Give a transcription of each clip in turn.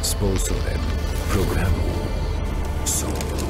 Sponsorem programu są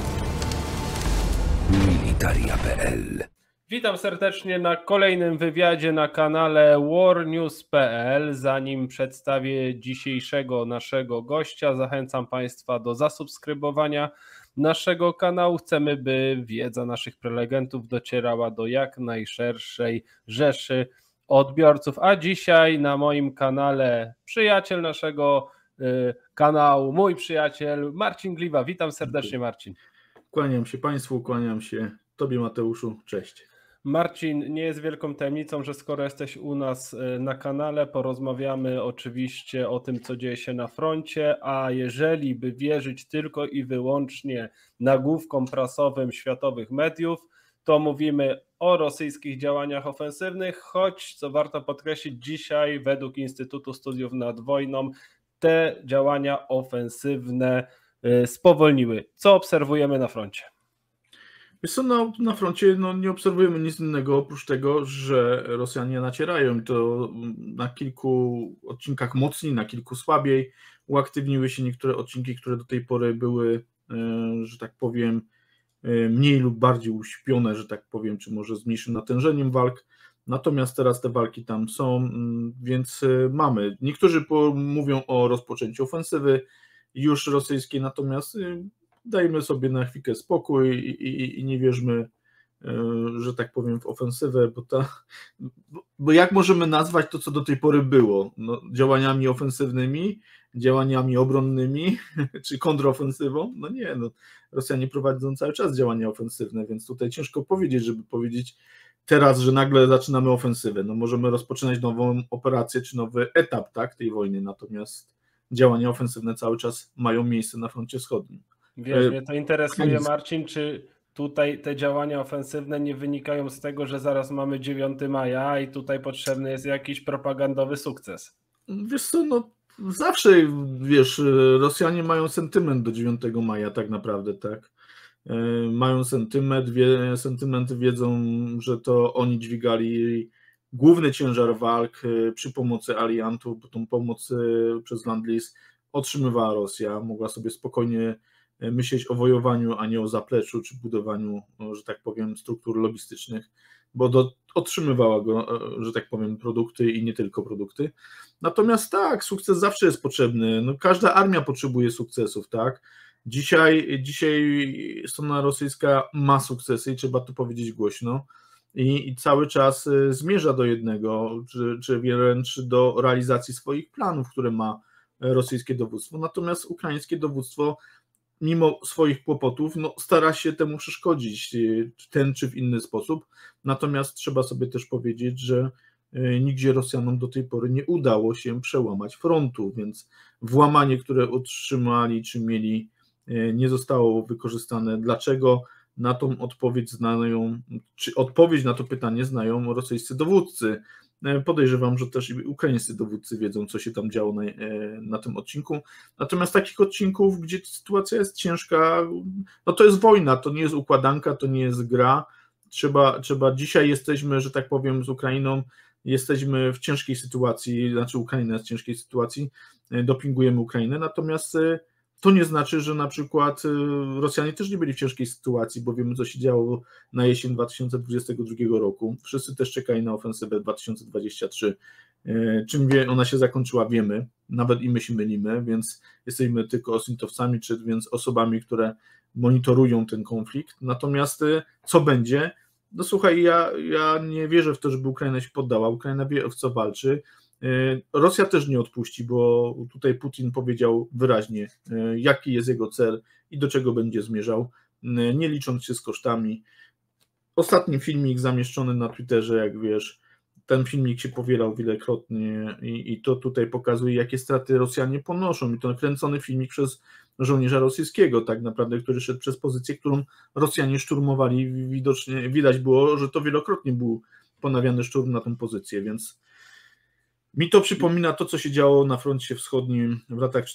Militaria.pl. Witam serdecznie na kolejnym wywiadzie na kanale warnews.pl. Zanim przedstawię dzisiejszego naszego gościa, zachęcam Państwa do zasubskrybowania naszego kanału. Chcemy, by wiedza naszych prelegentów docierała do jak najszerszej rzeszy odbiorców. A dzisiaj na moim kanale przyjaciel naszego kanału, mój przyjaciel Marcin Gliwa. Witam serdecznie, Marcin. Kłaniam się Państwu, kłaniam się Tobie, Mateuszu. Cześć. Marcin, nie jest wielką tajemnicą, że skoro jesteś u nas na kanale, porozmawiamy oczywiście o tym, co dzieje się na froncie, a jeżeli by wierzyć tylko i wyłącznie nagłówkom prasowym światowych mediów, to mówimy o rosyjskich działaniach ofensywnych, choć, co warto podkreślić, dzisiaj według Instytutu Studiów nad Wojną te działania ofensywne spowolniły. Co obserwujemy na froncie? Wiesz co, na froncie nie obserwujemy nic innego oprócz tego, że Rosjanie nacierają i to na kilku odcinkach mocniej, na kilku słabiej. Uaktywniły się niektóre odcinki, które do tej pory były, że tak powiem, mniej lub bardziej uśpione, że tak powiem, czy może z mniejszym natężeniem walk. Natomiast teraz te walki tam są, więc mamy. Niektórzy mówią o rozpoczęciu ofensywy już rosyjskiej, natomiast dajmy sobie na chwilkę spokój i nie wierzmy, że tak powiem, w ofensywę, bo jak możemy nazwać to, co do tej pory było? Działaniami ofensywnymi, działaniami obronnymi, czy kontrofensywą? Rosjanie prowadzą cały czas działania ofensywne, więc tutaj ciężko powiedzieć, żeby powiedzieć teraz, że nagle zaczynamy ofensywę. Możemy rozpoczynać nową operację, czy nowy etap, tak, tej wojny, natomiast działania ofensywne cały czas mają miejsce na froncie wschodnim. Wiesz, mnie to interesuje, Marcin, czy tutaj te działania ofensywne nie wynikają z tego, że zaraz mamy 9 maja i tutaj potrzebny jest jakiś propagandowy sukces? Wiesz co, zawsze, Rosjanie mają sentyment do 9 maja tak naprawdę, tak. Mają sentyment, wiedzą, że to oni dźwigali główny ciężar walk przy pomocy aliantów, bo tą pomoc przez Land-Lease otrzymywała Rosja, mogła sobie spokojnie myśleć o wojowaniu, a nie o zapleczu czy budowaniu, że tak powiem, struktur logistycznych, bo otrzymywała go, że tak powiem, produkty i nie tylko produkty. Natomiast tak, sukces zawsze jest potrzebny. Każda armia potrzebuje sukcesów, tak? Dzisiaj strona rosyjska ma sukcesy i trzeba to powiedzieć głośno i cały czas zmierza do jednego, czy wręcz do realizacji swoich planów, które ma rosyjskie dowództwo. Natomiast ukraińskie dowództwo mimo swoich kłopotów stara się temu przeszkodzić w ten czy w inny sposób. Natomiast trzeba sobie też powiedzieć, że nigdzie Rosjanom do tej pory nie udało się przełamać frontu, więc włamanie, które otrzymali czy mieli, nie zostało wykorzystane. Dlaczego? Na tą odpowiedź odpowiedź na to pytanie znają rosyjscy dowódcy. Podejrzewam, że też i ukraińscy dowódcy wiedzą, co się tam działo na tym odcinku. Natomiast takich odcinków, gdzie sytuacja jest ciężka, to jest wojna, to nie jest układanka, to nie jest gra. Dzisiaj jesteśmy, że tak powiem, z Ukrainą, jesteśmy w ciężkiej sytuacji, znaczy Ukraina jest w ciężkiej sytuacji, dopingujemy Ukrainę, natomiast to nie znaczy, że na przykład Rosjanie też nie byli w ciężkiej sytuacji, bo wiemy, co się działo na jesień 2022 roku. Wszyscy też czekali na ofensywę 2023. Czym ona się zakończyła, wiemy. Nawet i my się mylimy, więc jesteśmy tylko osintowcami, więc osobami, które monitorują ten konflikt. Natomiast co będzie? Słuchaj, ja nie wierzę w to, żeby Ukraina się poddała. Ukraina wie, w co walczy. Rosja też nie odpuści, bo tutaj Putin powiedział wyraźnie, jaki jest jego cel i do czego będzie zmierzał, nie licząc się z kosztami. Ostatni filmik zamieszczony na Twitterze, jak wiesz, ten filmik się powielał wielokrotnie i to tutaj pokazuje, jakie straty Rosjanie ponoszą. I to nakręcony filmik przez żołnierza rosyjskiego, tak naprawdę, który szedł przez pozycję, którą Rosjanie szturmowali. Widocznie widać było, że to wielokrotnie był ponawiany szturm na tą pozycję, więc mi to przypomina to, co się działo na froncie wschodnim w latach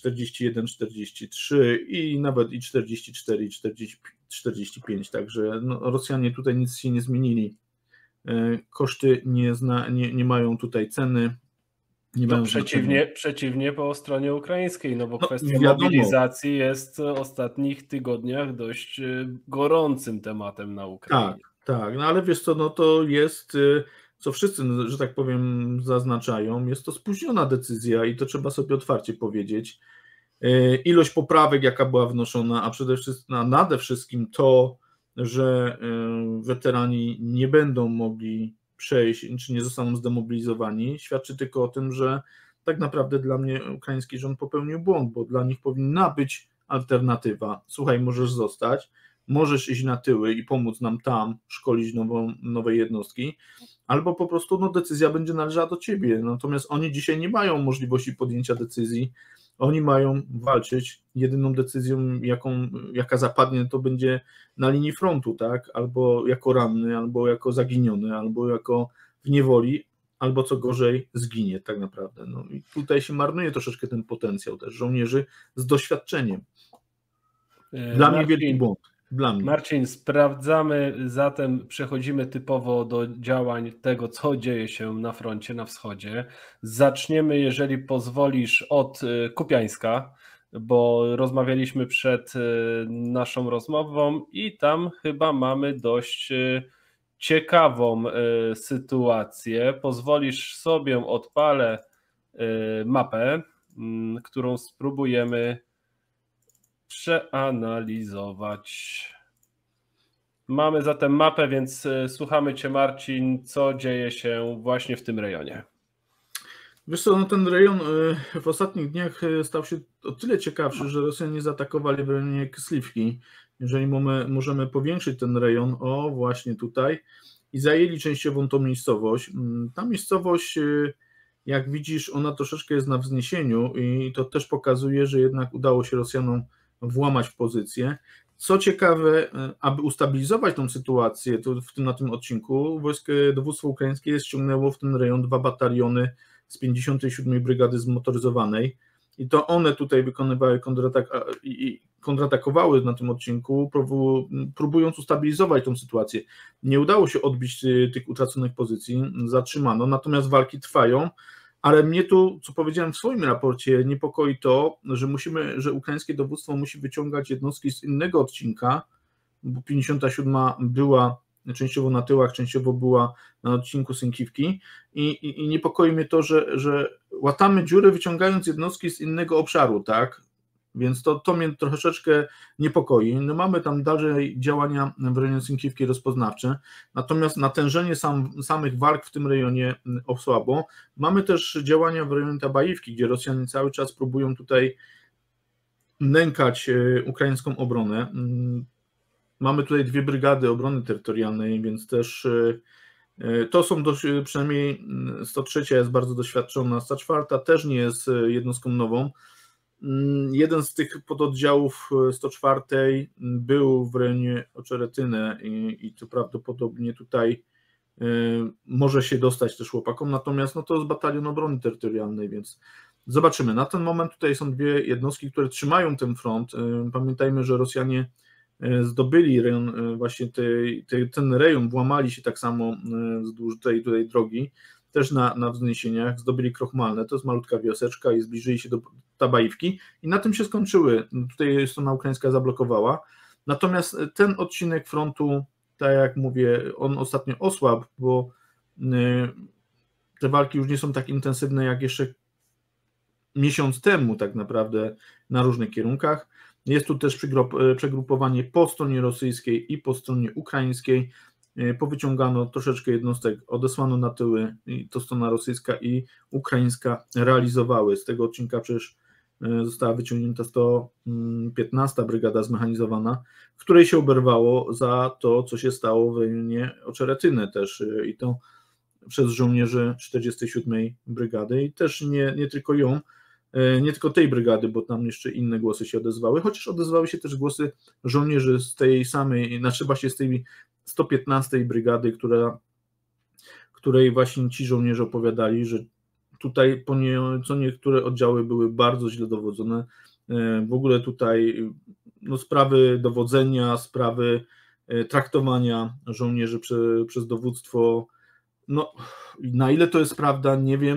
41-43 i nawet i 44 i 45, także Rosjanie tutaj nic się nie zmienili. Koszty nie mają tutaj ceny. nie No mają znaczenia. przeciwnie po stronie ukraińskiej, no bo No, kwestia wiadomo. mobilizacji jest w ostatnich tygodniach dość gorącym tematem na Ukrainie. Tak, no ale wiesz co, no to jest, co wszyscy, że tak powiem, zaznaczają, jest to spóźniona decyzja i to trzeba sobie otwarcie powiedzieć. Ilość poprawek, jaka była wnoszona, a przede wszystkim, a nade wszystkim to, że weterani nie będą mogli przejść, czy nie zostaną zdemobilizowani, świadczy tylko o tym, że tak naprawdę dla mnie ukraiński rząd popełnił błąd, bo dla nich powinna być alternatywa. Słuchaj, możesz zostać, możesz iść na tyły i pomóc nam tam szkolić nowe jednostki, albo po prostu no, decyzja będzie należała do ciebie. Natomiast oni dzisiaj nie mają możliwości podjęcia decyzji. Oni mają walczyć. Jedyną decyzją, jaka zapadnie, to będzie na linii frontu, tak? Albo jako ranny, albo jako zaginiony, albo jako w niewoli, albo co gorzej, zginie tak naprawdę. No i tutaj się marnuje troszeczkę ten potencjał też żołnierzy z doświadczeniem. Dla mnie wielki błąd. Dla mnie. Marcin, sprawdzamy, zatem przechodzimy typowo do działań tego, co dzieje się na froncie, na wschodzie. Zaczniemy, jeżeli pozwolisz, od Kupiańska, bo rozmawialiśmy przed naszą rozmową i tam chyba mamy dość ciekawą sytuację. Pozwolisz sobie, odpalę mapę, którą spróbujemy przeanalizować. Mamy zatem mapę, więc słuchamy Cię, Marcin, co dzieje się właśnie w tym rejonie. Wiesz co, no ten rejon w ostatnich dniach stał się o tyle ciekawszy, że Rosjanie zaatakowali w rejonie Kyslivki. Jeżeli możemy powiększyć ten rejon, o właśnie tutaj, i zajęli częściową tą miejscowość. Ta miejscowość, jak widzisz, ona troszeczkę jest na wzniesieniu i to też pokazuje, że jednak udało się Rosjanom włamać w pozycję. Co ciekawe, aby ustabilizować tą sytuację, to na tym odcinku dowództwo ukraińskie ściągnęło w ten rejon 2 bataliony z 57. Brygady Zmotoryzowanej i to one tutaj wykonywały kontratakowały na tym odcinku, próbując ustabilizować tą sytuację. Nie udało się odbić tych utraconych pozycji, zatrzymano, natomiast walki trwają. Ale mnie tu, co powiedziałem w swoim raporcie, niepokoi to, że ukraińskie dowództwo musi wyciągać jednostki z innego odcinka, bo 57 była częściowo na tyłach, częściowo była na odcinku Sękiwki i niepokoi mnie to, że łatamy dziury, wyciągając jednostki z innego obszaru, tak? Więc to mnie troszeczkę niepokoi. No mamy tam dalej działania w rejonie Sękiwki rozpoznawcze, natomiast natężenie samych walk w tym rejonie osłabło. Mamy też działania w rejonie Tabajówki, gdzie Rosjanie cały czas próbują tutaj nękać ukraińską obronę. Mamy tutaj 2 brygady obrony terytorialnej, więc też to są przynajmniej 103 jest bardzo doświadczona, 104 też nie jest jednostką nową. Jeden z tych pododdziałów 104 był w rejonie Oczeretyny i to prawdopodobnie tutaj może się dostać też chłopakom, natomiast no to jest batalion obrony terytorialnej, więc zobaczymy. Na ten moment tutaj są 2 jednostki, które trzymają ten front. Pamiętajmy, że Rosjanie zdobyli rejon, właśnie ten rejon, włamali się tak samo wzdłuż tej tutaj drogi, też na wzniesieniach, zdobyli Krochmalne, to jest malutka wioseczka i zbliżyli się do Tabajówki i na tym się skończyły. Tutaj strona ukraińska zablokowała. Natomiast ten odcinek frontu, tak jak mówię, on ostatnio osłabł, bo te walki już nie są tak intensywne jak jeszcze miesiąc temu tak naprawdę na różnych kierunkach. Jest tu też przegrupowanie po stronie rosyjskiej i po stronie ukraińskiej. Powyciągano troszeczkę jednostek, odesłano na tyły i to strona rosyjska i ukraińska realizowały. Z tego odcinka przecież została wyciągnięta 115 brygada zmechanizowana, w której się oberwało za to, co się stało w rejonie Oczeretyny też i to przez żołnierzy 47 brygady i też nie tylko ją, nie tylko tej brygady, bo tam jeszcze inne głosy się odezwały, chociaż odezwały się też głosy żołnierzy z tej samej, znaczy właśnie z tej 115 brygady, której właśnie ci żołnierze opowiadali, że tutaj co niektóre oddziały były bardzo źle dowodzone. W ogóle tutaj no, sprawy dowodzenia, sprawy traktowania żołnierzy przez dowództwo, no na ile to jest prawda, nie wiem.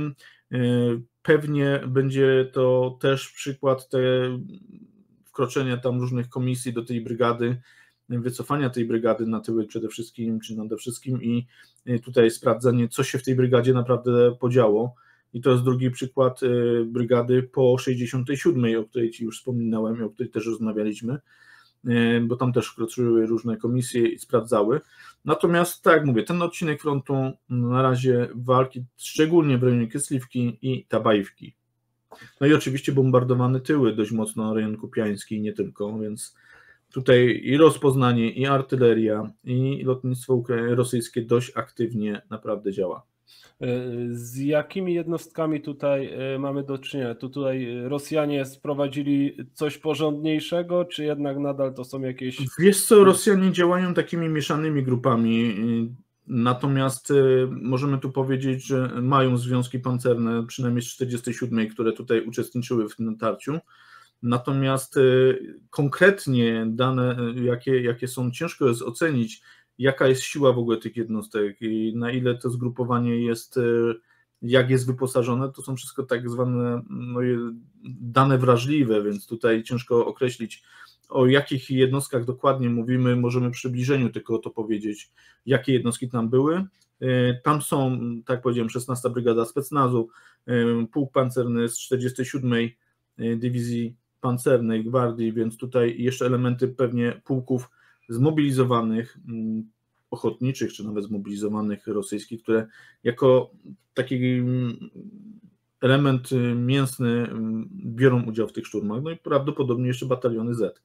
Pewnie będzie to też przykład wkroczenia tam różnych komisji do tej brygady, wycofania tej brygady na tyły przede wszystkim, czy nade wszystkim i tutaj sprawdzenie, co się w tej brygadzie naprawdę podziało. I to jest drugi przykład brygady po 67, o której Ci już wspominałem i o której też rozmawialiśmy, bo tam też wkroczyły różne komisje i sprawdzały. Natomiast, tak jak mówię, ten odcinek frontu na razie walki, szczególnie w rejonie Kysliwki i Tabajówki. No i oczywiście bombardowane tyły dość mocno, rejon kupiański i nie tylko, więc tutaj i rozpoznanie, i artyleria, i lotnictwo rosyjskie dość aktywnie naprawdę działa. Z jakimi jednostkami tutaj mamy do czynienia? Tutaj Rosjanie sprowadzili coś porządniejszego, czy jednak nadal to są jakieś... Wiesz co, Rosjanie działają takimi mieszanymi grupami, natomiast możemy tu powiedzieć, że mają związki pancerne, przynajmniej z 47, które tutaj uczestniczyły w tym natarciu. Natomiast konkretnie dane, jakie są, ciężko jest ocenić, jaka jest siła w ogóle tych jednostek i na ile to zgrupowanie jest, jak jest wyposażone, to są wszystko tak zwane dane wrażliwe, więc tutaj ciężko określić, o jakich jednostkach dokładnie mówimy, możemy w przybliżeniu tylko to powiedzieć, jakie jednostki tam były. Tam są, tak jak powiedziałem, 16 Brygada Specnazu, pułk pancerny z 47 Dywizji Pancernej Gwardii, więc tutaj jeszcze elementy pewnie pułków zmobilizowanych, ochotniczych, czy nawet zmobilizowanych rosyjskich, które jako taki element mięsny biorą udział w tych szturmach, no i prawdopodobnie jeszcze bataliony Z.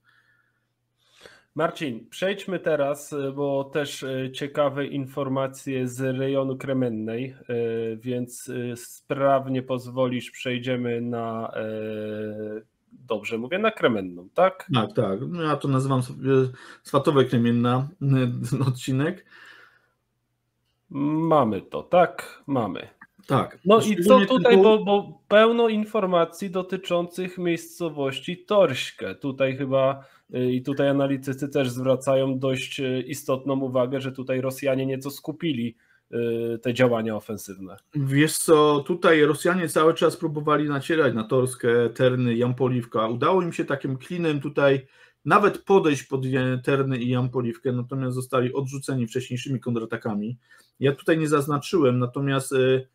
Marcin, przejdźmy teraz, bo też ciekawe informacje z rejonu Kremennej, więc sprawnie pozwolisz, przejdziemy na, dobrze mówię, na Kremenną, tak? Tak. No ja to nazywam sobie Swatowe Kremienna odcinek. Mamy to, tak? Mamy. Tak. No i co tutaj, bo pełno informacji dotyczących miejscowości Torśkę. Tutaj chyba i tutaj analitycy też zwracają dość istotną uwagę, że tutaj Rosjanie nieco skupili te działania ofensywne. Wiesz co, tutaj Rosjanie cały czas próbowali nacierać na Torskę, Terny, Jampoliwka. Udało im się takim klinem tutaj nawet podejść pod Terny i Jampoliwkę, natomiast zostali odrzuceni wcześniejszymi kontratakami. Ja tutaj nie zaznaczyłem, natomiast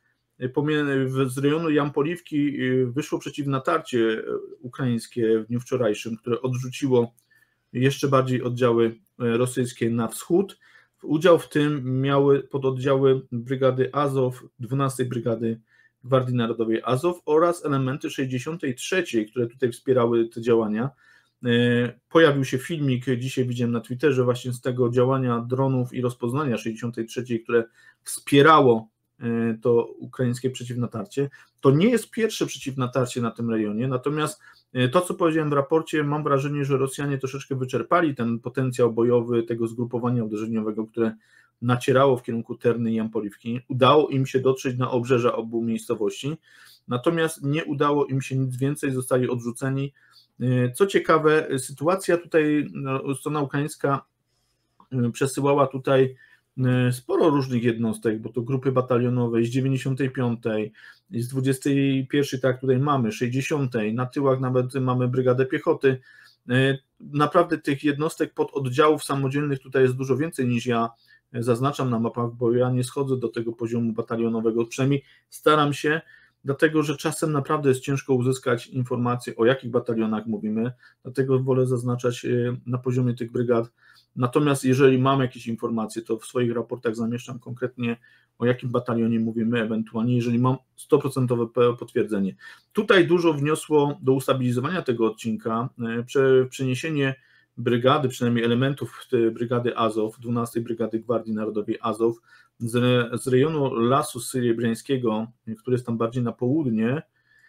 z rejonu Jampoliwki wyszło przeciwnatarcie ukraińskie w dniu wczorajszym, które odrzuciło jeszcze bardziej oddziały rosyjskie na wschód. Udział w tym miały pododdziały Brygady Azow, 12 Brygady Gwardii Narodowej Azow oraz elementy 63, które tutaj wspierały te działania. Pojawił się filmik, dzisiaj widziałem na Twitterze, właśnie z tego działania dronów i rozpoznania 63, które wspierało to ukraińskie przeciwnatarcie. To nie jest pierwsze przeciwnatarcie na tym rejonie, natomiast to, co powiedziałem w raporcie, mam wrażenie, że Rosjanie troszeczkę wyczerpali ten potencjał bojowy tego zgrupowania uderzeniowego, które nacierało w kierunku Terny i Jampoliwki. Udało im się dotrzeć na obrzeża obu miejscowości, natomiast nie udało im się nic więcej, zostali odrzuceni. Co ciekawe, sytuacja tutaj, strona ukraińska przesyłała tutaj sporo różnych jednostek, bo to grupy batalionowe z 95, z 21, tak tutaj mamy, 60, na tyłach nawet mamy Brygadę Piechoty. Naprawdę tych jednostek pododdziałów samodzielnych tutaj jest dużo więcej niż ja zaznaczam na mapach, bo ja nie schodzę do tego poziomu batalionowego, przynajmniej staram się, dlatego że czasem naprawdę jest ciężko uzyskać informacje, o jakich batalionach mówimy, dlatego wolę zaznaczać na poziomie tych brygad. Natomiast jeżeli mam jakieś informacje, to w swoich raportach zamieszczam konkretnie, o jakim batalionie mówimy, ewentualnie jeżeli mam 100% potwierdzenie. Tutaj dużo wniosło do ustabilizowania tego odcinka, przeniesienie brygady, przynajmniej elementów Brygady Azow, 12 Brygady Gwardii Narodowej Azow, z rejonu Lasu Syryjskiego, który jest tam bardziej na południe.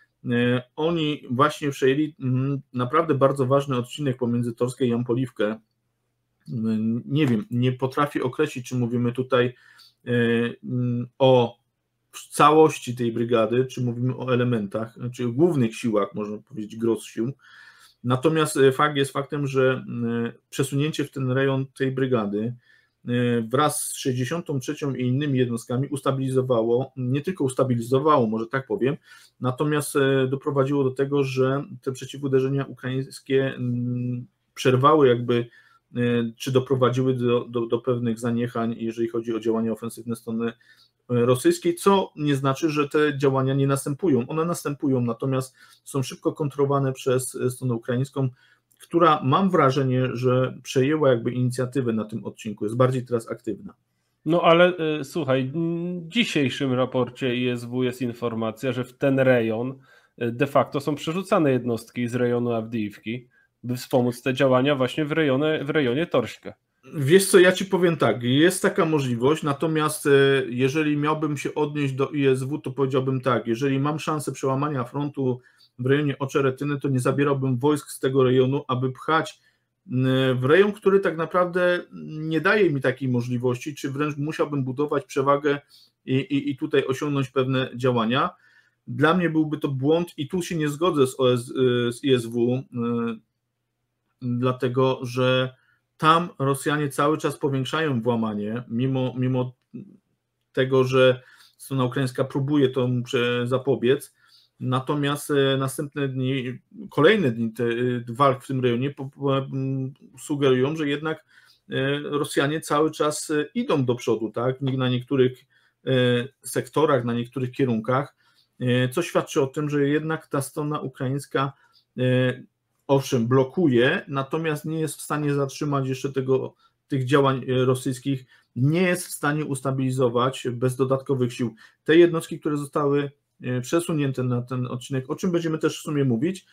Oni właśnie przejęli naprawdę bardzo ważny odcinek pomiędzy Torskę i Jampoliwkę. Nie wiem, nie potrafię określić, czy mówimy tutaj o całości tej brygady, czy mówimy o elementach, czy głównych siłach, można powiedzieć, gros sił. Natomiast fakt jest faktem, że przesunięcie w ten rejon tej brygady wraz z 63. i innymi jednostkami ustabilizowało, nie tylko ustabilizowało, może tak powiem, natomiast doprowadziło do tego, że te przeciwuderzenia ukraińskie przerwały jakby, czy doprowadziły do pewnych zaniechań, jeżeli chodzi o działania ofensywne strony rosyjskiej, co nie znaczy, że te działania nie następują. One następują, natomiast są szybko kontrolowane przez stronę ukraińską, która, mam wrażenie, że przejęła jakby inicjatywę na tym odcinku, jest bardziej teraz aktywna. No ale słuchaj, w dzisiejszym raporcie ISW jest informacja, że w ten rejon de facto są przerzucane jednostki z rejonu Awdijiwki, by wspomóc te działania właśnie w rejonie Torśka. Wiesz co, ja ci powiem tak, jest taka możliwość, natomiast jeżeli miałbym się odnieść do ISW, to powiedziałbym tak, jeżeli mam szansę przełamania frontu w rejonie Oczeretyny, to nie zabierałbym wojsk z tego rejonu, aby pchać w rejon, który tak naprawdę nie daje mi takiej możliwości, czy wręcz musiałbym budować przewagę i tutaj osiągnąć pewne działania. Dla mnie byłby to błąd i tu się nie zgodzę z ISW, dlatego że tam Rosjanie cały czas powiększają włamanie, mimo tego, że strona ukraińska próbuje temu zapobiec, natomiast następne dni, kolejne dni walk w tym rejonie sugerują, że jednak Rosjanie cały czas idą do przodu, tak? Na niektórych sektorach, na niektórych kierunkach, co świadczy o tym, że jednak ta strona ukraińska owszem, blokuje, natomiast nie jest w stanie zatrzymać jeszcze tych działań rosyjskich, nie jest w stanie ustabilizować bez dodatkowych sił. Te jednostki, które zostały przesunięte na ten odcinek, o czym będziemy też w sumie mówić,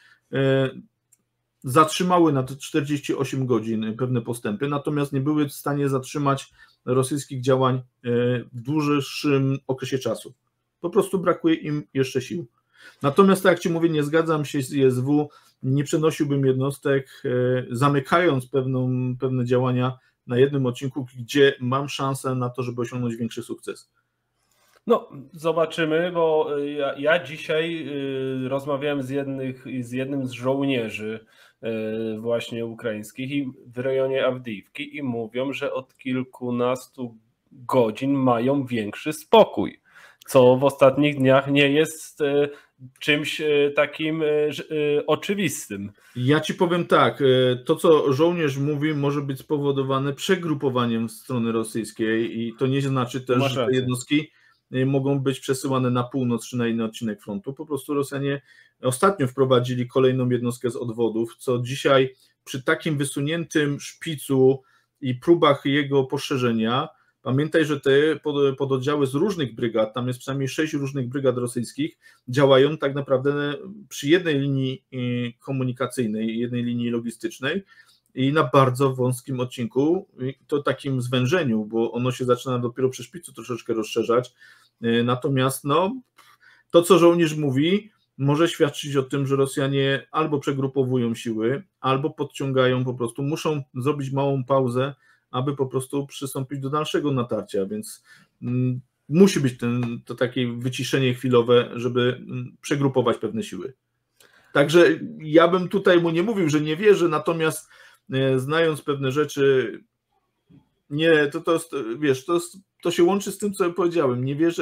zatrzymały na te 48 godzin pewne postępy, natomiast nie były w stanie zatrzymać rosyjskich działań w dłuższym okresie czasu. Po prostu brakuje im jeszcze sił. Natomiast, tak jak Ci mówię, nie zgadzam się z ISW, nie przenosiłbym jednostek, zamykając pewne działania na jednym odcinku, gdzie mam szansę na to, żeby osiągnąć większy sukces. No, zobaczymy, bo ja dzisiaj rozmawiałem z jednym z żołnierzy właśnie ukraińskich i w rejonie Awdijiwki i mówią, że od kilkunastu godzin mają większy spokój, co w ostatnich dniach nie jest czymś takim oczywistym. Ja Ci powiem tak, to co żołnierz mówi może być spowodowane przegrupowaniem strony rosyjskiej i to nie znaczy też, że te jednostki mogą być przesyłane na północ czy na inny odcinek frontu. Po prostu Rosjanie ostatnio wprowadzili kolejną jednostkę z odwodów, co dzisiaj przy takim wysuniętym szpicu i próbach jego poszerzenia, pamiętaj, że te pododdziały z różnych brygad, tam jest przynajmniej 6 różnych brygad rosyjskich, działają tak naprawdę przy jednej linii komunikacyjnej, jednej linii logistycznej i na bardzo wąskim odcinku, to takim zwężeniu, bo ono się zaczyna dopiero przy szpicu troszeczkę rozszerzać. Natomiast to, co żołnierz mówi, może świadczyć o tym, że Rosjanie albo przegrupowują siły, albo podciągają po prostu, muszą zrobić małą pauzę, aby po prostu przystąpić do dalszego natarcia, więc musi być to takie wyciszenie chwilowe, żeby przegrupować pewne siły. Także ja bym tutaj mu nie mówił, że nie wierzę, natomiast znając pewne rzeczy, nie, wiesz, to się łączy z tym, co ja powiedziałem. Nie wierzę,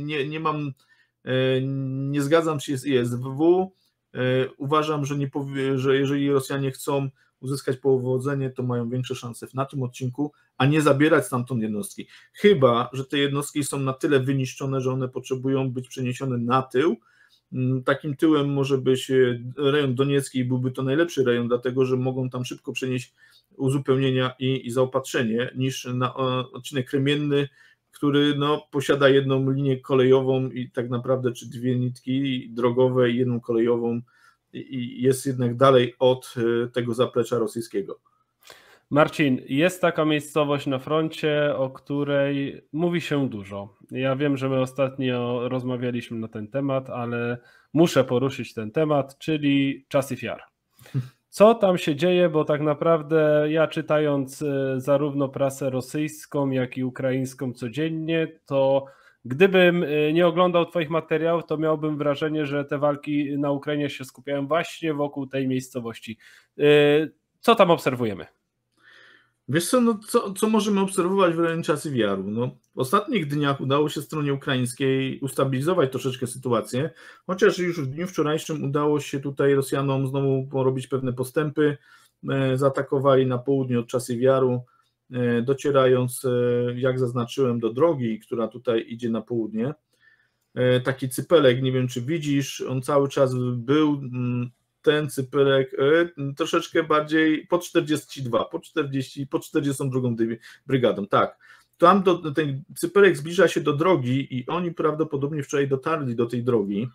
nie zgadzam się z ISW. Uważam, że jeżeli Rosjanie chcą uzyskać powodzenie, to mają większe szanse na tym odcinku, a nie zabierać stamtąd jednostki. Chyba że te jednostki są na tyle wyniszczone, że one potrzebują być przeniesione na tył. Takim tyłem może być rejon Doniecki i byłby to najlepszy rejon, dlatego że mogą tam szybko przenieść uzupełnienia i zaopatrzenie, niż na odcinek remienny, który posiada jedną linię kolejową i tak naprawdę, czy dwie nitki drogowe i jedną kolejową, i jest jednak dalej od tego zaplecza rosyjskiego. Marcin, jest taka miejscowość na froncie, o której mówi się dużo. Ja wiem, że my ostatnio rozmawialiśmy na ten temat, ale muszę poruszyć ten temat, czyli Czasów Jar. Co tam się dzieje, bo tak naprawdę ja czytając zarówno prasę rosyjską, jak i ukraińską codziennie, to gdybym nie oglądał Twoich materiałów, to miałbym wrażenie, że te walki na Ukrainie się skupiają właśnie wokół tej miejscowości. Co tam obserwujemy? Wiesz co, no co możemy obserwować w rejonie Czasów Jaru? No, w ostatnich dniach udało się stronie ukraińskiej ustabilizować troszeczkę sytuację, chociaż już w dniu wczorajszym udało się tutaj Rosjanom znowu porobić pewne postępy. Zaatakowali na południe od Czasów Jaru, docierając, jak zaznaczyłem, do drogi, która tutaj idzie na południe. Taki cypelek, nie wiem czy widzisz, on cały czas był, ten cypelek troszeczkę bardziej pod 42, pod 42 brygadą, tak. Tam ten cypelek zbliża się do drogi i oni prawdopodobnie wczoraj dotarli do tej drogi,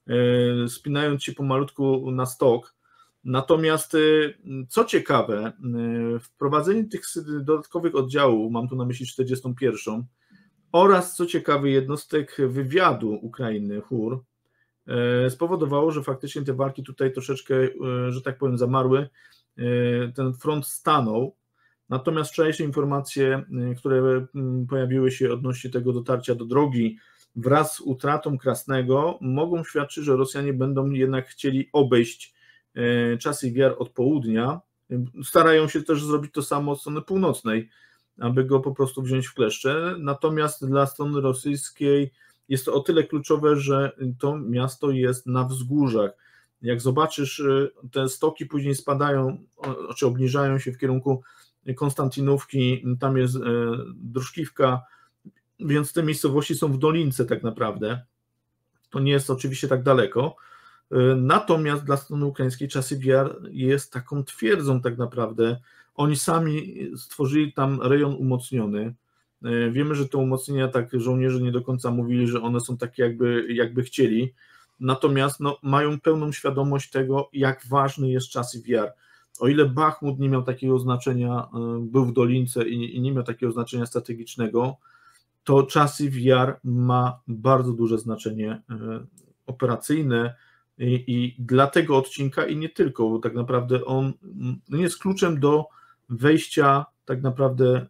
spinając się pomalutku na stok. Natomiast co ciekawe, wprowadzenie tych dodatkowych oddziałów, mam tu na myśli 41, oraz co ciekawe jednostek wywiadu Ukrainy, HUR, spowodowało, że faktycznie te walki tutaj troszeczkę, że tak powiem, zamarły, ten front stanął. Natomiast wczorajsze informacje, które pojawiły się odnośnie tego dotarcia do drogi wraz z utratą Krasnego, mogą świadczyć, że Rosjanie będą jednak chcieli obejść Czasów Jar od południa. Starają się też zrobić to samo od strony północnej, aby go po prostu wziąć w kleszcze. Natomiast dla strony rosyjskiej jest to o tyle kluczowe, że to miasto jest na wzgórzach. Jak zobaczysz, te stoki później spadają, czy obniżają się w kierunku Konstantynówki, tam jest Druszkiwka, więc te miejscowości są w dolince tak naprawdę. To nie jest oczywiście tak daleko. Natomiast dla strony ukraińskiej Czasów Jar jest taką twierdzą tak naprawdę. Oni sami stworzyli tam rejon umocniony. Wiemy, że te umocnienia, tak żołnierze nie do końca mówili, że one są takie jakby chcieli. Natomiast mają pełną świadomość tego, jak ważny jest Czasów Jar. O ile Bachmut nie miał takiego znaczenia, był w dolince i nie miał takiego znaczenia strategicznego, to Czasów Jar ma bardzo duże znaczenie operacyjne i dla tego odcinka i nie tylko, bo tak naprawdę on jest kluczem do wejścia tak naprawdę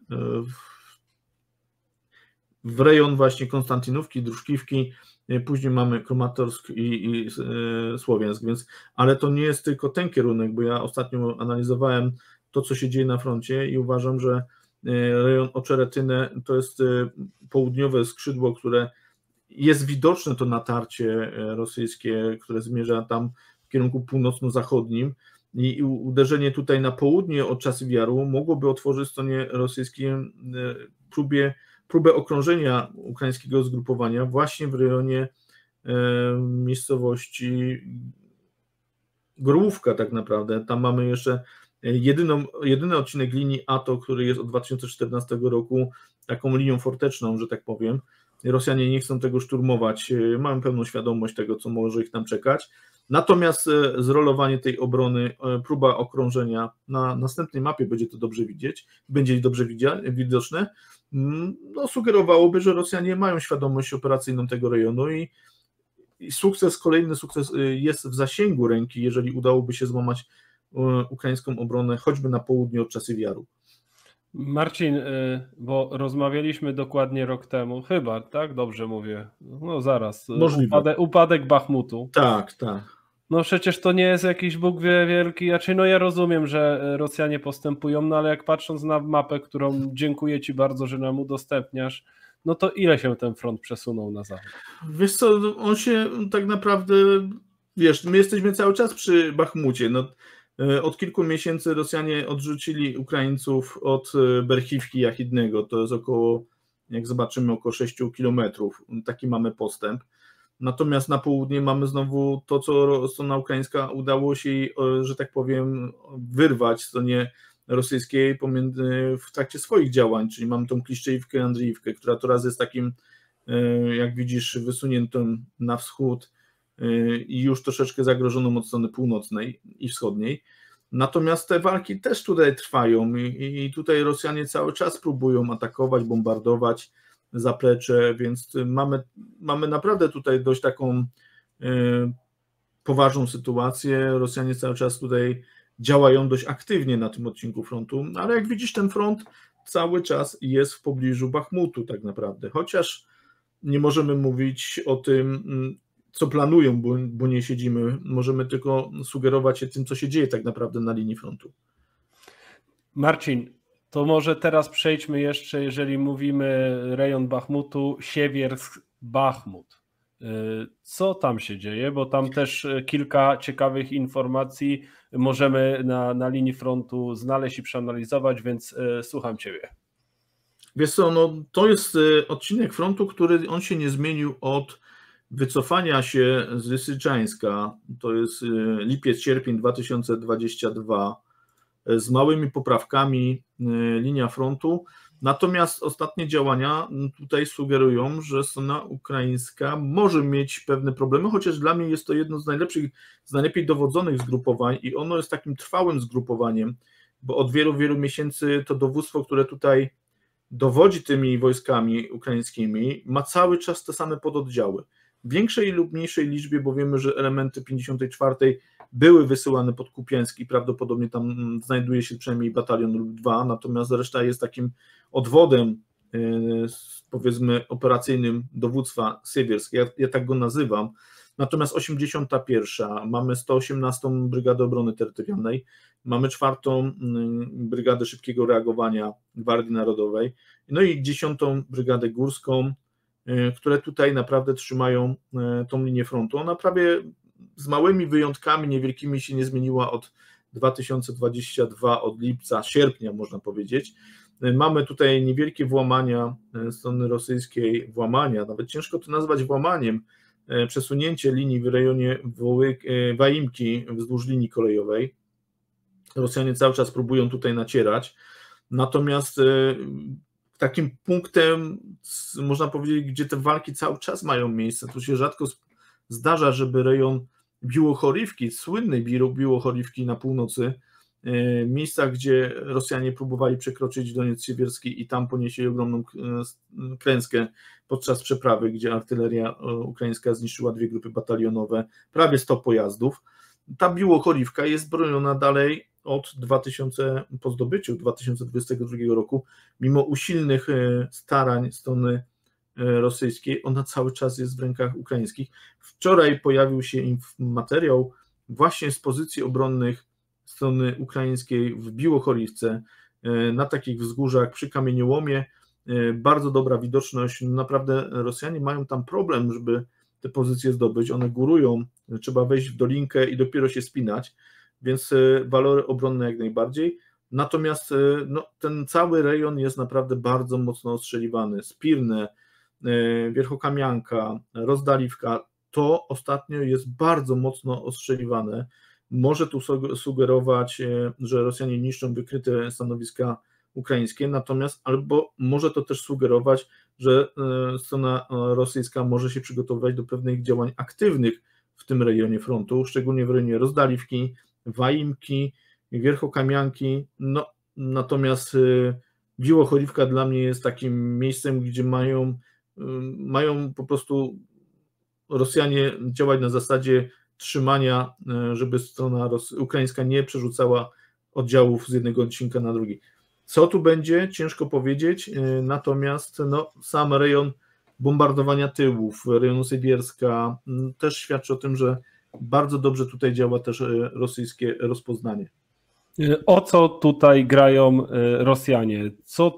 w rejon właśnie Konstantynówki, Druszkiwki, później mamy Kramatorsk i Słowiańsk, więc, ale to nie jest tylko ten kierunek, bo ja ostatnio analizowałem to, co się dzieje na froncie i uważam, że rejon Oczeretynę to jest południowe skrzydło, które jest widoczne, to natarcie rosyjskie, które zmierza tam w kierunku północno-zachodnim i uderzenie tutaj na południe od Czasów Jaru mogłoby otworzyć stronie rosyjskiej próbę okrążenia ukraińskiego zgrupowania właśnie w rejonie miejscowości Gorłówka tak naprawdę. Tam mamy jeszcze jedyny odcinek linii ATO, który jest od 2014 roku taką linią forteczną, że tak powiem. Rosjanie nie chcą tego szturmować, mają pełną świadomość tego, co może ich tam czekać. Natomiast zrolowanie tej obrony, próba okrążenia na następnej mapie będzie to dobrze widzieć, będzie dobrze widoczne, sugerowałoby, że Rosjanie mają świadomość operacyjną tego rejonu i kolejny sukces jest w zasięgu ręki, jeżeli udałoby się złamać ukraińską obronę choćby na południe od Czasów Jaru. Marcin, bo rozmawialiśmy dokładnie rok temu, chyba, tak? Dobrze mówię. No zaraz. Upadek Bachmutu. Tak. No przecież to nie jest jakiś Bóg wie wielki, ja rozumiem, że Rosjanie postępują, ale jak patrząc na mapę, którą dziękuję Ci bardzo, że nam udostępniasz, no to ile się ten front przesunął na zachód? Wiesz co, on się tak naprawdę, my jesteśmy cały czas przy Bachmucie, od kilku miesięcy Rosjanie odrzucili Ukraińców od Berchiwki Jachidnego, to jest około, jak zobaczymy, około 6 kilometrów, taki mamy postęp. Natomiast na południe mamy znowu to, co strona ukraińska udało się jej, że tak powiem, wyrwać stronie rosyjskiej w trakcie swoich działań, czyli mamy tą Kliszczejówkę, Andrzejówkę, która teraz jest takim, jak widzisz, wysuniętą na wschód i już troszeczkę zagrożoną od strony północnej i wschodniej. Natomiast te walki też tutaj trwają i tutaj Rosjanie cały czas próbują atakować, bombardować zaplecze, więc mamy naprawdę tutaj dość taką poważną sytuację. Rosjanie cały czas tutaj działają dość aktywnie na tym odcinku frontu, ale jak widzisz, ten front cały czas jest w pobliżu Bachmutu tak naprawdę, chociaż nie możemy mówić o tym, co planują, bo nie siedzimy, możemy tylko sugerować się tym, co się dzieje tak naprawdę na linii frontu. Marcin, To może teraz przejdźmy jeszcze, jeżeli mówimy rejon Bachmutu, Siewiersk-Bachmut. Co tam się dzieje? Bo tam też kilka ciekawych informacji możemy na linii frontu znaleźć i przeanalizować, więc słucham Ciebie. Wiesz co, no to jest odcinek frontu, który on się nie zmienił od wycofania się z Lysyczańska. To jest lipiec-sierpień 2022 z małymi poprawkami linia frontu. Natomiast ostatnie działania tutaj sugerują, że strona ukraińska może mieć pewne problemy, chociaż dla mnie jest to jedno z najlepiej dowodzonych zgrupowań i ono jest takim trwałym zgrupowaniem, bo od wielu, wielu miesięcy to dowództwo, które tutaj dowodzi tymi wojskami ukraińskimi, ma cały czas te same pododdziały. W większej lub mniejszej liczbie, bo wiemy, że elementy 54. były wysyłane pod Kupiańsk i prawdopodobnie tam znajduje się przynajmniej batalion lub dwa, natomiast reszta jest takim odwodem, powiedzmy, operacyjnym dowództwa Siewiersk, ja tak go nazywam. Natomiast 81. mamy 118. Brygadę Obrony Terytorialnej, mamy 4. Brygadę Szybkiego Reagowania Gwardii Narodowej, no i 10. Brygadę Górską, które tutaj naprawdę trzymają tą linię frontu. Ona prawie z małymi wyjątkami niewielkimi się nie zmieniła od 2022, od lipca, sierpnia można powiedzieć. Mamy tutaj niewielkie włamania strony rosyjskiej, nawet ciężko to nazwać włamaniem, przesunięcie linii w rejonie Waimki wzdłuż linii kolejowej. Rosjanie cały czas próbują tutaj nacierać, natomiast takim punktem, można powiedzieć, gdzie te walki cały czas mają miejsce, to się rzadko zdarza, żeby rejon Biłochorywki, słynnej Biłochorywki na północy, miejsca, gdzie Rosjanie próbowali przekroczyć Doniec Siewierski i tam ponieśli ogromną klęskę podczas przeprawy, gdzie artyleria ukraińska zniszczyła 2 grupy batalionowe, prawie 100 pojazdów. Ta Biłochorywka jest broniona dalej po zdobyciu 2022 roku, mimo usilnych starań strony rosyjskiej, ona cały czas jest w rękach ukraińskich. Wczoraj pojawił się materiał właśnie z pozycji obronnych strony ukraińskiej w Biłochorywce, na takich wzgórzach przy kamieniołomie, bardzo dobra widoczność, naprawdę Rosjanie mają tam problem, żeby te pozycje zdobyć, one górują, trzeba wejść w dolinkę i dopiero się spinać, więc walory obronne jak najbardziej, natomiast no, ten cały rejon jest naprawdę bardzo mocno ostrzeliwany. Spirne, Wierchokamianka, Rozdaliwka, to ostatnio jest bardzo mocno ostrzeliwane. Może tu sugerować, że Rosjanie niszczą wykryte stanowiska ukraińskie, natomiast albo może to też sugerować, że strona rosyjska może się przygotowywać do pewnych działań aktywnych w tym rejonie frontu, szczególnie w rejonie Rozdaliwki, Waimki, Wierchokamianki, no natomiast Biłochorywka dla mnie jest takim miejscem, gdzie mają po prostu Rosjanie działać na zasadzie trzymania, żeby strona ukraińska nie przerzucała oddziałów z jednego odcinka na drugi. Co tu będzie? Ciężko powiedzieć, natomiast no, sam rejon bombardowania tyłów, rejonu Siewierska też świadczy o tym, że bardzo dobrze tutaj działa też rosyjskie rozpoznanie. O co tutaj grają Rosjanie?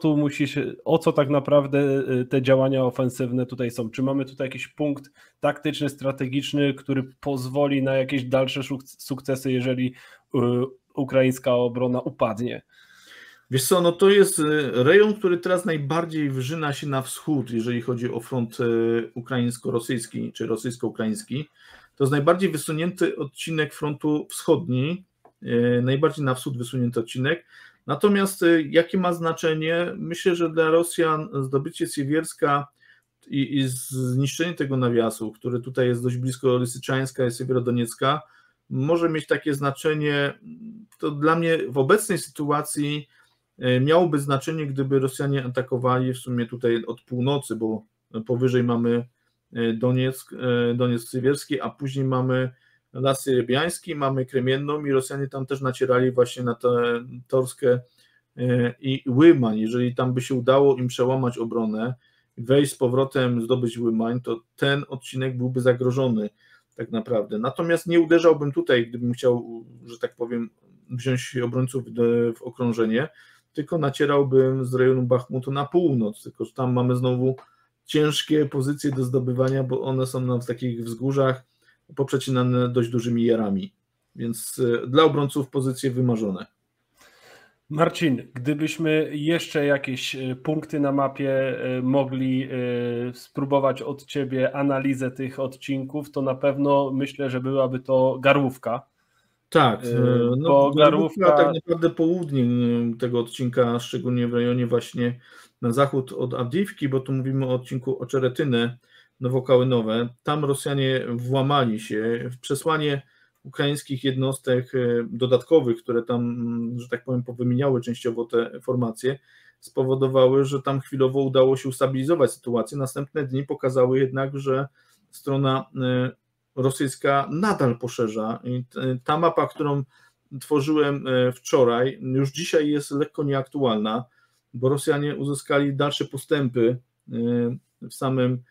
O co tak naprawdę te działania ofensywne tutaj są? Czy mamy tutaj jakiś punkt taktyczny, strategiczny, który pozwoli na jakieś dalsze sukcesy, jeżeli ukraińska obrona upadnie? Wiesz co, no to jest rejon, który teraz najbardziej wrzyna się na wschód, jeżeli chodzi o front ukraińsko-rosyjski czy rosyjsko-ukraiński. To jest najbardziej wysunięty odcinek frontu wschodni, najbardziej na wschód wysunięty odcinek. Natomiast jakie ma znaczenie? Myślę, że dla Rosjan zdobycie Siewierska i zniszczenie tego nawiasu, który tutaj jest dość blisko Lysyczańska i Siewierodoniecka, może mieć takie znaczenie. To dla mnie w obecnej sytuacji miałoby znaczenie, gdyby Rosjanie atakowali w sumie tutaj od północy, bo powyżej mamy Donieck Siewierski, a później mamy Las Syrybiański, mamy Kremienną i Rosjanie tam też nacierali właśnie na tę Torskę i Łymań. Jeżeli tam by się udało im przełamać obronę, wejść z powrotem, zdobyć Łymań, to ten odcinek byłby zagrożony tak naprawdę. Natomiast nie uderzałbym tutaj, gdybym chciał, że tak powiem, wziąć obrońców w okrążenie. tylko nacierałbym z rejonu Bachmutu na północ, tylko że tam mamy znowu ciężkie pozycje do zdobywania, bo one są w takich wzgórzach poprzecinane dość dużymi jarami, więc dla obrońców pozycje wymarzone. Marcin, gdybyśmy jeszcze jakieś punkty na mapie mogli spróbować od Ciebie analizę tych odcinków, to na pewno myślę, że byłaby to Garłówka. Tak, no bo Garłówka tak naprawdę południe tego odcinka, szczególnie w rejonie właśnie na zachód od Awdijiwki, bo tu mówimy o odcinku Oczeretynę, Nowokałynowe. Tam Rosjanie włamali się w przesłanie ukraińskich jednostek dodatkowych, które tam, że tak powiem, powymieniały częściowo te formacje, spowodowały, że tam chwilowo udało się ustabilizować sytuację. Następne dni pokazały jednak, że strona rosyjska nadal poszerza. I ta mapa, którą tworzyłem wczoraj, już dzisiaj jest lekko nieaktualna, bo Rosjanie uzyskali dalsze postępy w samym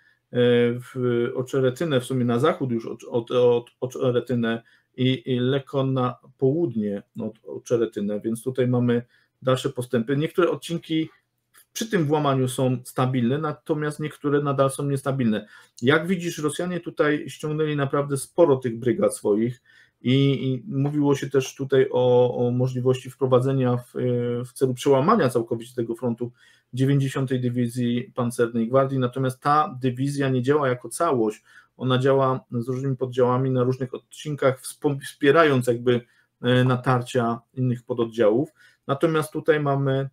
w Oczeretynę, w sumie na zachód już od Oczeretynę i lekko na południe od Oczeretynę, więc tutaj mamy dalsze postępy. Niektóre odcinki przy tym włamaniu są stabilne, natomiast niektóre nadal są niestabilne. Jak widzisz, Rosjanie tutaj ściągnęli naprawdę sporo tych brygad swoich i mówiło się też tutaj o możliwości wprowadzenia w celu przełamania całkowicie tego frontu 90. Dywizji Pancernej Gwardii, natomiast ta dywizja nie działa jako całość, ona działa z różnymi poddziałami na różnych odcinkach, wspierając jakby natarcia innych pododdziałów, natomiast tutaj mamy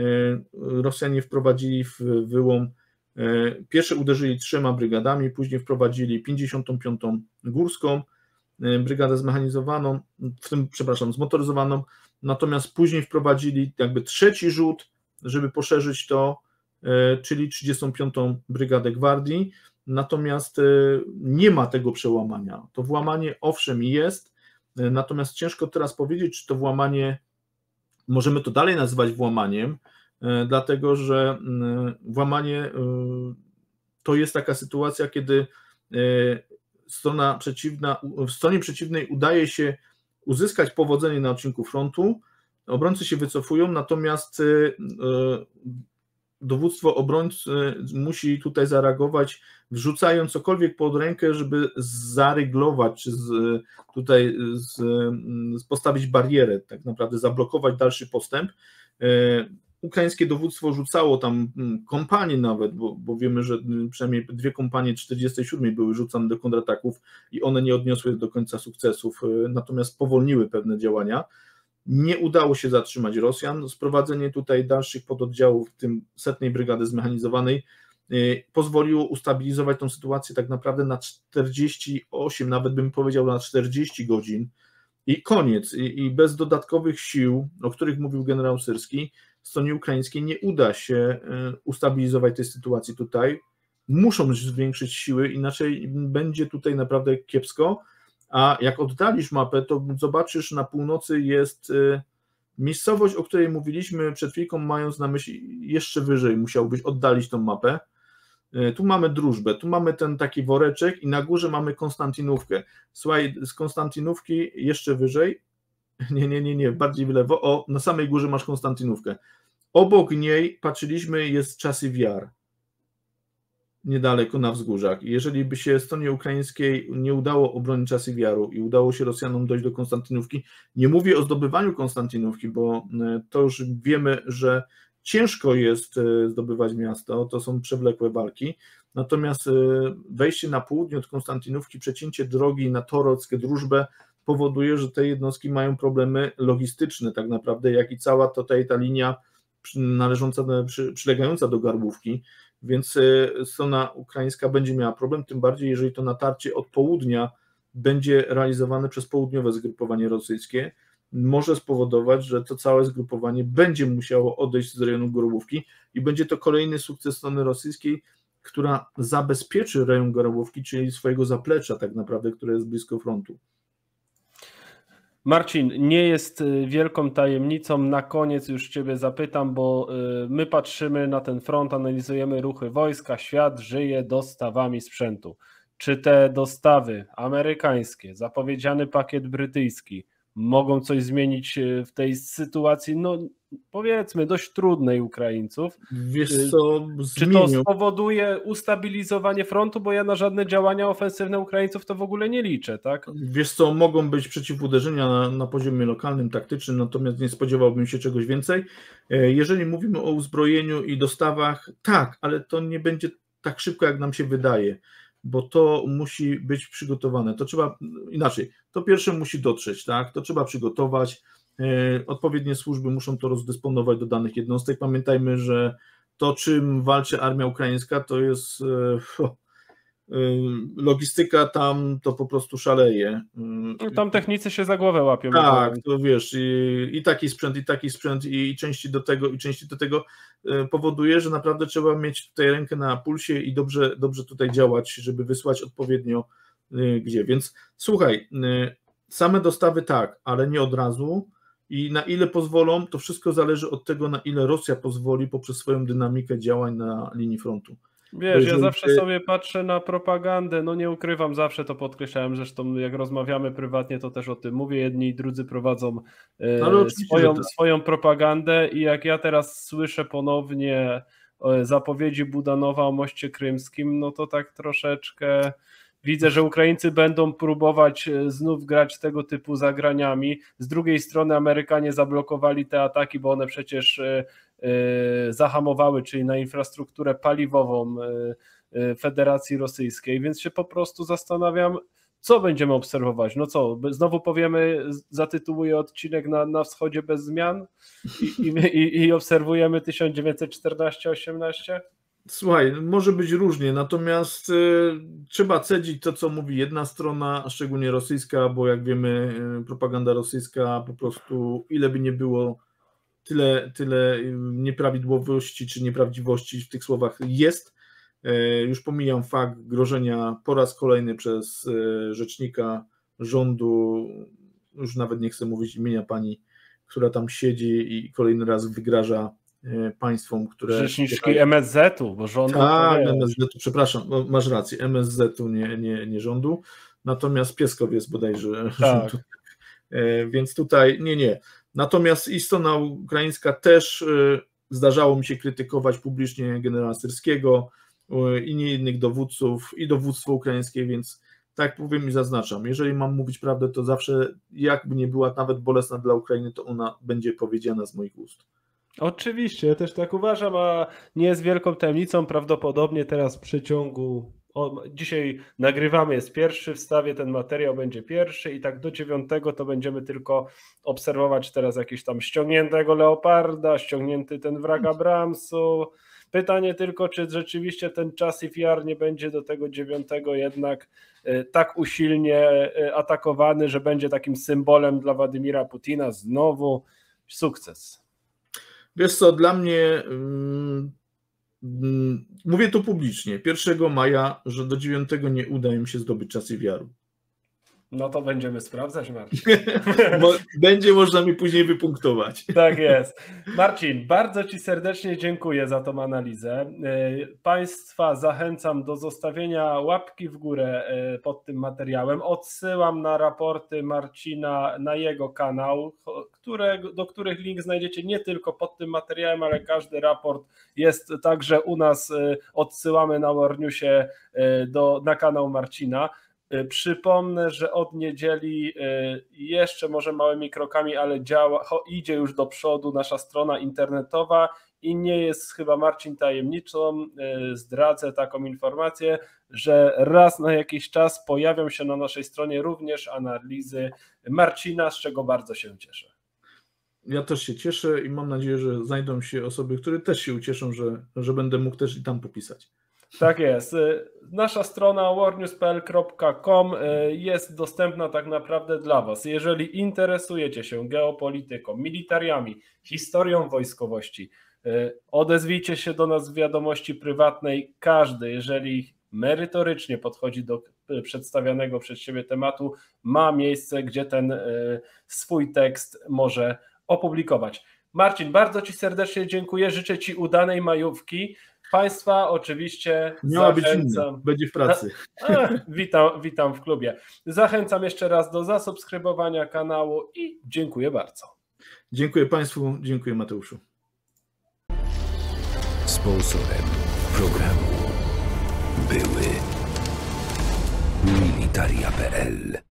Rosjanie wprowadzili w wyłom, pierwsze uderzyli 3 brygadami, później wprowadzili 55. Górską, brygadę zmechanizowaną, zmotoryzowaną, natomiast później wprowadzili jakby trzeci rzut, żeby poszerzyć to, czyli 35. Brygadę Gwardii, natomiast nie ma tego przełamania. To włamanie owszem jest, natomiast ciężko teraz powiedzieć, czy to włamanie, możemy to dalej nazywać włamaniem, dlatego że włamanie to jest taka sytuacja, kiedy w stronie przeciwnej udaje się uzyskać powodzenie na odcinku frontu, obrońcy się wycofują, natomiast dowództwo obrońcy musi tutaj zareagować, wrzucając cokolwiek pod rękę, żeby zaryglować, czy tutaj postawić barierę, tak naprawdę zablokować dalszy postęp. Ukraińskie dowództwo rzucało tam kompanie nawet, bo wiemy, że przynajmniej 2 kompanie 47 były rzucane do kontrataków i one nie odniosły do końca sukcesów, natomiast powolniły pewne działania. Nie udało się zatrzymać Rosjan. Sprowadzenie tutaj dalszych pododdziałów, w tym 100. Brygady Zmechanizowanej, pozwoliło ustabilizować tą sytuację tak naprawdę na 48, nawet bym powiedział na 40 godzin i koniec. I bez dodatkowych sił, o których mówił generał Syrski, stronie ukraińskiej nie uda się ustabilizować tej sytuacji tutaj. Muszą zwiększyć siły, inaczej będzie tutaj naprawdę kiepsko. A jak oddalisz mapę, to zobaczysz, na północy jest miejscowość, o której mówiliśmy przed chwilką, mając na myśli jeszcze wyżej, musiałbyś oddalić tą mapę. Tu mamy Drużbę, tu mamy ten taki woreczek i na górze mamy Konstantynówkę. Słuchaj, z Konstantynówki jeszcze wyżej, nie, bardziej w lewo, na samej górze masz Konstantynówkę. Obok niej, patrzyliśmy, jest Czasy Jar, niedaleko na wzgórzach. Jeżeli by się stronie ukraińskiej nie udało obronić Czasy Jaru i udało się Rosjanom dojść do Konstantynówki, nie mówię o zdobywaniu Konstantynówki, bo to już wiemy, że ciężko jest zdobywać miasto, to są przewlekłe walki, natomiast wejście na południe od Konstantynówki, przecięcie drogi na Torockę, Drużbę powoduje, że te jednostki mają problemy logistyczne tak naprawdę, jak i cała tutaj ta linia przylegająca do Garłówki, więc strona ukraińska będzie miała problem, tym bardziej jeżeli to natarcie od południa będzie realizowane przez południowe zgrupowanie rosyjskie, może spowodować, że to całe zgrupowanie będzie musiało odejść z rejonu Garłówki i będzie to kolejny sukces strony rosyjskiej, która zabezpieczy rejon Garłówki, czyli swojego zaplecza tak naprawdę, które jest blisko frontu. Marcin, nie jest wielką tajemnicą, na koniec już Ciebie zapytam, bo my patrzymy na ten front, analizujemy ruchy wojska, świat żyje dostawami sprzętu. Czy te dostawy amerykańskie, zapowiedziany pakiet brytyjski mogą coś zmienić w tej sytuacji? No powiedzmy dość trudnej Ukraińców. Wiesz co, Czy to spowoduje ustabilizowanie frontu, bo ja na żadne działania ofensywne Ukraińców to w ogóle nie liczę, tak? Wiesz co, mogą być przeciwuderzenia na poziomie lokalnym, taktycznym, natomiast nie spodziewałbym się czegoś więcej. Jeżeli mówimy o uzbrojeniu i dostawach, tak, ale to nie będzie tak szybko, jak nam się wydaje, bo to musi być przygotowane. To trzeba inaczej. To pierwsze musi dotrzeć, tak? To trzeba przygotować. Odpowiednie służby muszą to rozdysponować do danych jednostek. Pamiętajmy, że to, czym walczy armia ukraińska, to jest logistyka tam to po prostu szaleje. Tam technicy się za głowę łapią. Tak, to wiesz, i taki sprzęt, i części do tego powoduje, że naprawdę trzeba mieć tutaj rękę na pulsie i dobrze tutaj działać, żeby wysłać odpowiednio gdzie. Więc słuchaj, same dostawy tak, ale nie od razu. I na ile pozwolą, to wszystko zależy od tego, na ile Rosja pozwoli poprzez swoją dynamikę działań na linii frontu. Wiesz, ja zawsze sobie patrzę na propagandę, no nie ukrywam, zawsze to podkreślałem, zresztą jak rozmawiamy prywatnie, to też o tym mówię, jedni i drudzy prowadzą swoją propagandę i jak ja teraz słyszę ponownie zapowiedzi Budanowa o moście krymskim, no to tak troszeczkę widzę, że Ukraińcy będą próbować znów grać tego typu zagraniami. Z drugiej strony Amerykanie zablokowali te ataki, bo one przecież zahamowały, czyli na infrastrukturę paliwową Federacji Rosyjskiej, więc się po prostu zastanawiam, co będziemy obserwować. No co, znowu powiemy, zatytułuję odcinek na wschodzie bez zmian i obserwujemy 1914-18? Słuchaj, może być różnie, natomiast trzeba cedzić to, co mówi jedna strona, szczególnie rosyjska, bo jak wiemy, propaganda rosyjska po prostu, ile by nie było, tyle nieprawidłowości czy nieprawdziwości w tych słowach jest. Już pomijam fakt grożenia po raz kolejny przez rzecznika rządu, już nawet nie chcę mówić imienia pani, która tam siedzi i kolejny raz wygraża państwom, które... Rzeczniczki MSZ-u, bo rządu... Tak, MSZ-u, przepraszam, masz rację, MSZ-u, nie rządu, natomiast Pieskow jest bodajże tak. rządu. Więc tutaj nie. Natomiast i strona ukraińska też zdarzało mi się krytykować publicznie generała Syrskiego i nie innych dowódców, i dowództwo ukraińskie, więc tak powiem i zaznaczam, jeżeli mam mówić prawdę, to zawsze jakby nie była nawet bolesna dla Ukrainy, to ona będzie powiedziana z moich ust. Oczywiście, ja też tak uważam, a nie jest wielką tajemnicą, prawdopodobnie teraz w przeciągu, dzisiaj nagrywamy, jest pierwszy, wstawię ten materiał, będzie pierwszy i tak do 9 to będziemy tylko obserwować teraz jakieś tam ściągniętego Leoparda, ściągnięty ten wrak Abramsu. Pytanie tylko, czy rzeczywiście ten Chasiv-Yar nie będzie do tego 9 jednak tak usilnie atakowany, że będzie takim symbolem dla Władimira Putina. Znowu sukces. Wiesz co, dla mnie, mówię to publicznie, 1 maja, że do 9 nie uda im się zdobyć Chasiv-Yaru. No to będziemy sprawdzać, Marcin. Będzie można mi później wypunktować. Tak jest. Marcin, bardzo Ci serdecznie dziękuję za tą analizę. Państwa zachęcam do zostawienia łapki w górę pod tym materiałem. Odsyłam na raporty Marcina na jego kanał, do których link znajdziecie nie tylko pod tym materiałem, ale każdy raport jest także u nas. Odsyłamy na Warnewsie na kanał Marcina. Przypomnę, że od niedzieli jeszcze może małymi krokami, ale idzie już do przodu nasza strona internetowa i nie jest chyba, Marcin, tajemniczą, zdradzę taką informację, że raz na jakiś czas pojawią się na naszej stronie również analizy Marcina, z czego bardzo się cieszę. Ja też się cieszę i mam nadzieję, że znajdą się osoby, które też się ucieszą, że będę mógł też i tam popisać. Tak jest. Nasza strona warnews.pl.com jest dostępna tak naprawdę dla Was. Jeżeli interesujecie się geopolityką, militariami, historią wojskowości, odezwijcie się do nas w wiadomości prywatnej. Każdy, jeżeli merytorycznie podchodzi do przedstawianego przez siebie tematu, ma miejsce, gdzie ten swój tekst może opublikować. Marcin, bardzo Ci serdecznie dziękuję. Życzę Ci udanej majówki. Państwa oczywiście miała być inna, będzie w pracy. Witam w klubie. Zachęcam jeszcze raz do zasubskrybowania kanału i dziękuję bardzo. Dziękuję Państwu, dziękuję Mateuszu. Sponsorem programu były Militaria.pl.